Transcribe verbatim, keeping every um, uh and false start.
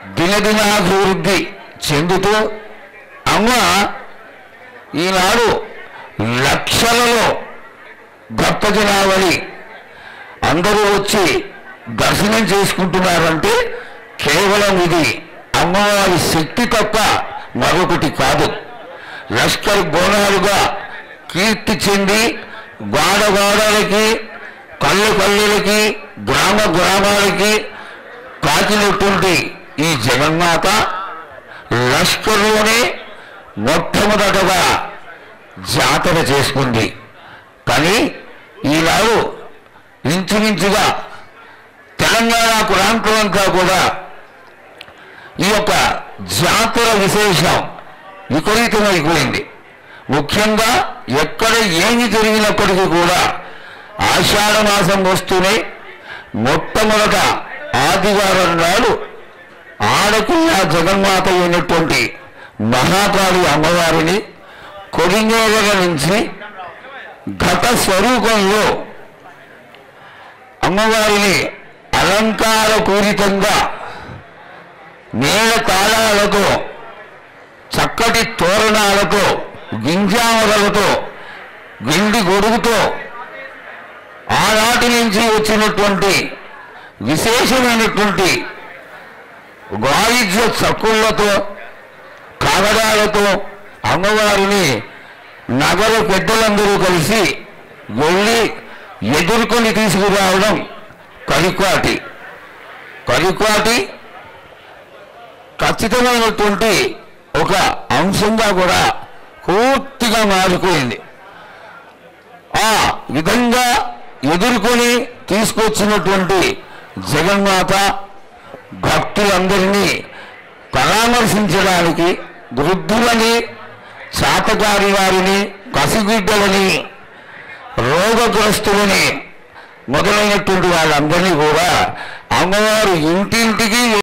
దినదినాభివృద్ధి చెందుతూ అమ్మ ఈనాడు లక్షలలో భక్త జనావళి అందరూ వచ్చి దర్శనం చేసుకుంటున్నారంటే కేవలం ఇది అమ్మవారి శక్తి తప్ప మరొకటి కాదు. లష్కర్ బోనాలుగా కీర్తి చెంది గాడ గాడలకి కళ్ళు కళ్ళులకి గ్రామ గ్రామాలకి కాకినటువంటి ఈ జగన్మాత లష్కర్లోనే మొట్టమొదటగా జాతర చేసుకుంది. కానీ ఈనాడు ఇంచుమించుగా తెలంగాణ ప్రాంతం అంతా కూడా ఈ యొక్క జాతర విశేషం విపరీతమైపోయింది. ముఖ్యంగా ఎక్కడ ఏమి జరిగినప్పటికీ కూడా ఆషాఢ మాసం వస్తూనే మొట్టమొదట ఆదివారం నాడు ఆడకున్న జగన్మాత అయినటువంటి మహాకాళి అమ్మవారిని కొలింగేగల నుంచి ఘట స్వరూపంలో అమ్మవారిని అలంకార పూరితంగా నేల తాళాలతో చక్కటి తోరణాలతో గింజామలతో గిండి గొడుగుతో ఆనాటి నుంచి వచ్చినటువంటి విశేషమైనటువంటి వాయిద్య చక్కుళ్లతో కాగడాలతో అమ్మవారిని నగర పెద్దలందరూ కలిసి వెళ్ళి ఎదుర్కొని తీసుకురావడం కలిక్వాటి కలిక్వాటి ఖచ్చితమైనటువంటి ఒక అంశంగా కూడా పూర్తిగా మారిపోయింది. ఆ విధంగా ఎదుర్కొని తీసుకొచ్చినటువంటి జగన్మాత భక్తులందరినీ పరామర్శించడానికి వృద్ధులని శాతకారి వారిని కసిగుడ్డలని రోగగ్రస్తులని మొదలైనటువంటి వాళ్ళందరినీ కూడా అమ్మవారు ఇంటింటికి